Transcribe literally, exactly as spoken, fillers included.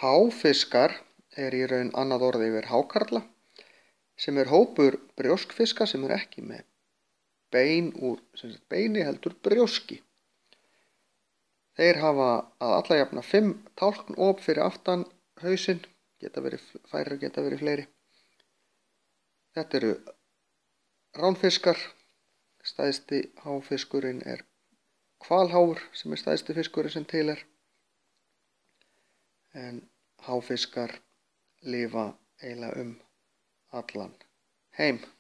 Háfiskar er í raun annað orð yfir hákarla, sem er hópur brjóskfiska sem er ekki með bein úr sem sagt, beini heldur brjóski. Þeir hafa að alla jafna fimm tálknop fyrir aftan hausinn, geta verið færri, geta verið fleiri. Þetta eru ránfiskar. Stærsti háfiskurinn er hvalháfur sem er stærsti fiskurinn sem til er. En háfiskar lifa eiginlega um allan heim.